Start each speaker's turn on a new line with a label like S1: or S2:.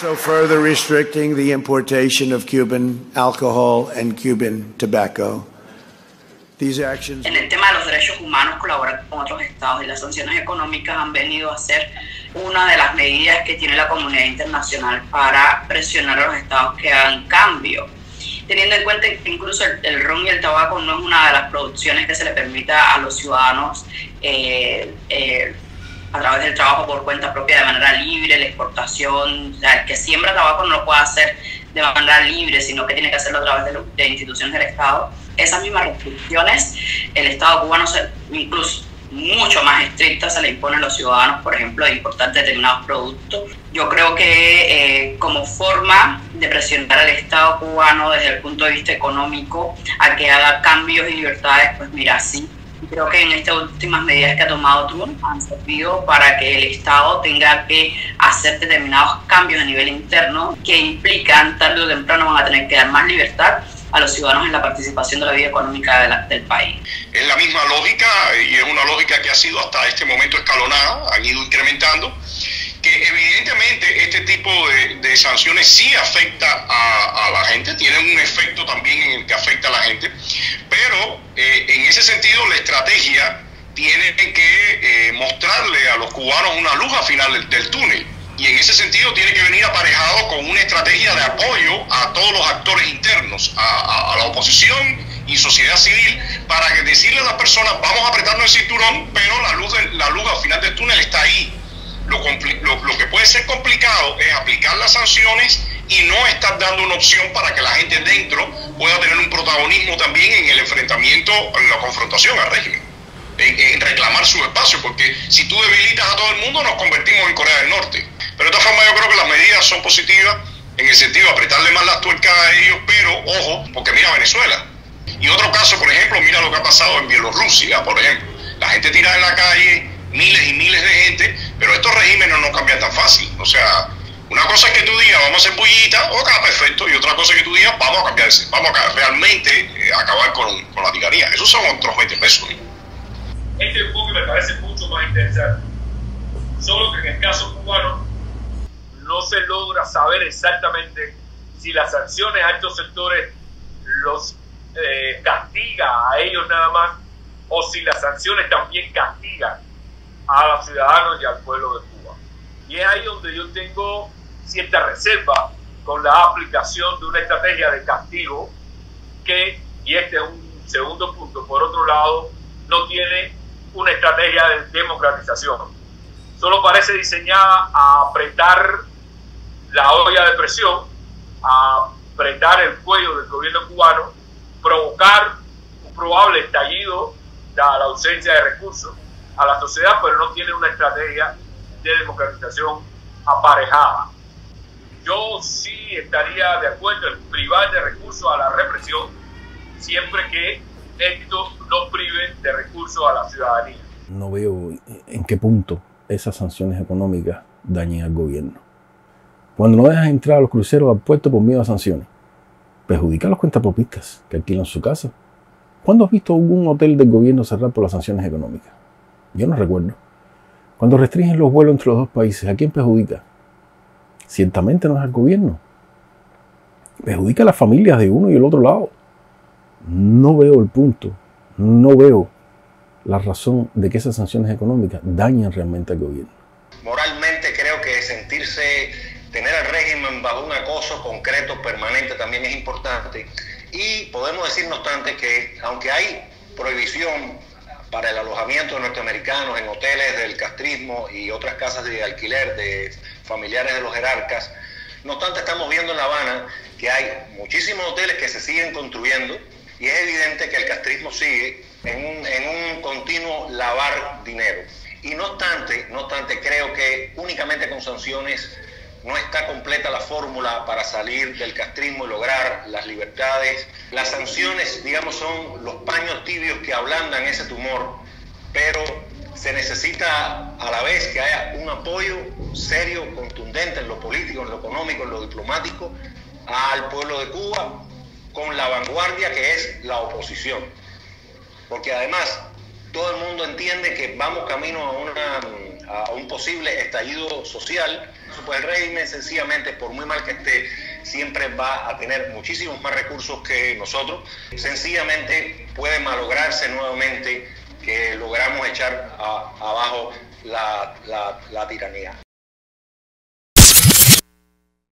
S1: Also further restricting the importation of Cuban alcohol and Cuban tobacco. These actions...
S2: En el tema de los derechos humanos, colaborar con otros estados y las sanciones económicas han venido a ser una de las medidas que tiene la comunidad internacional para presionar a los estados que hagan cambio. Teniendo en cuenta que incluso el ron y el tabaco no es una de las producciones que se le permita a los ciudadanos a través del trabajo por cuenta propia de manera libre, la exportación, o sea, el que siembra tabaco no lo puede hacer de manera libre, sino que tiene que hacerlo a través de instituciones del Estado. Esas mismas restricciones, el Estado cubano, incluso mucho más estrictas, se le imponen a los ciudadanos, por ejemplo, de importar determinados productos. Yo creo que como forma de presionar al Estado cubano desde el punto de vista económico a que haga cambios y libertades, pues mira, sí. Creo que en estas últimas medidas que ha tomado Trump han servido para que el Estado tenga que hacer determinados cambios a nivel interno que implican tarde o temprano van a tener que dar más libertad a los ciudadanos en la participación de la vida económica del país.
S3: Es la misma lógica y es una lógica que ha sido hasta este momento escalonada, han ido incrementando, que evidentemente este tipo de sanciones sí afecta a la gente, tienen un efecto también en el que afecta a la gente, pero en ese sentido la estrategia tiene que mostrarle a los cubanos una luz al final del túnel. Y en ese sentido tiene que venir aparejado con una estrategia de apoyo a todos los actores internos, a la oposición y sociedad civil, para que decirle a las personas, vamos a apretarnos el cinturón, pero la luz al final del túnel está ahí. Lo que puede ser complicado es aplicar las sanciones y no estar dando una opción para que la gente dentro pueda tener un protagonismo también en el enfrentamiento, en la confrontación al régimen, en reclamar su espacio, porque si tú debilitas a todo el mundo nos convertimos en Corea del Norte. Pero de todas formas yo creo que las medidas son positivas en el sentido de apretarle más las tuercas a ellos, pero ojo, porque mira Venezuela. Y otro caso, por ejemplo, mira lo que ha pasado en Bielorrusia, por ejemplo. La gente tira en la calle, miles y miles de gente, pero estos regímenes no cambian tan fácil. O sea, una cosa es que tú digas, vamos a hacer bullita, ok, perfecto, y otra cosa es que tú digas, vamos a cambiarse, vamos a realmente acabar con la tiranía. Esos son otros 20 pesos.
S4: Este enfoque me parece mucho más interesante. Solo que en el caso cubano no se logra saber exactamente si las sanciones a estos sectores los castiga a ellos nada más, o si las sanciones también castigan a los ciudadanos y al pueblo de Cuba. Y es ahí donde yo tengo cierta reserva con la aplicación de una estrategia de castigo que, y este es un segundo punto, por otro lado, no tiene una estrategia de democratización. Solo parece diseñada a apretar la olla de presión, a apretar el cuello del gobierno cubano, provocar un probable estallido dada la ausencia de recursos a la sociedad, pero no tiene una estrategia de democratización aparejada. Yo sí estaría de acuerdo en privar de recursos a la represión, siempre que esto no prive de recursos a la ciudadanía.
S5: No veo en qué punto esas sanciones económicas dañen al gobierno. Cuando no dejas entrar a los cruceros al puerto por miedo a sanciones, perjudica a los cuentapropistas que alquilan su casa. ¿Cuándo has visto algún hotel del gobierno cerrar por las sanciones económicas? Yo no recuerdo. Cuando restringen los vuelos entre los dos países, ¿a quién perjudica? Ciertamente no es al gobierno. Perjudica a las familias de uno y el otro lado. No veo el punto, no veo la razón de que esas sanciones económicas dañen realmente al gobierno.
S6: Moralmente creo que tener al régimen bajo un acoso concreto, permanente, también es importante. Y podemos decir, no obstante, que aunque hay prohibición para el alojamiento de norteamericanos en hoteles del castrismo y otras casas de alquiler de familiares de los jerarcas, no obstante estamos viendo en La Habana que hay muchísimos hoteles que se siguen construyendo y es evidente que el castrismo sigue en un continuo lavar dinero. Y no obstante, creo que únicamente con sanciones no está completa la fórmula para salir del castrismo y lograr las libertades. Las sanciones, digamos, son los paños tibios que ablandan ese tumor, pero se necesita a la vez que haya un apoyo serio, contundente en lo político, en lo económico, en lo diplomático, al pueblo de Cuba, con la vanguardia que es la oposición. Porque además todo el mundo entiende que vamos camino a a un posible estallido social, pues el régimen sencillamente, por muy mal que esté, siempre va a tener muchísimos más recursos que nosotros. Sencillamente puede malograrse nuevamente que logramos echar abajo la tiranía.